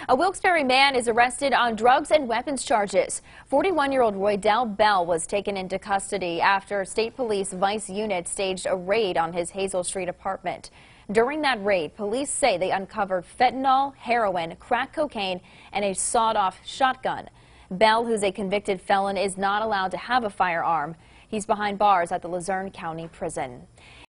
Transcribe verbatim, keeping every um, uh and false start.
A Wilkes-Barre man is arrested on drugs and weapons charges. forty-one-year-old Roydell Bell was taken into custody after state police vice unit staged a raid on his Hazel Street apartment. During that raid, police say they uncovered fentanyl, heroin, crack cocaine, and a sawed-off shotgun. Bell, who's a convicted felon, is not allowed to have a firearm. He's behind bars at the Luzerne County Prison.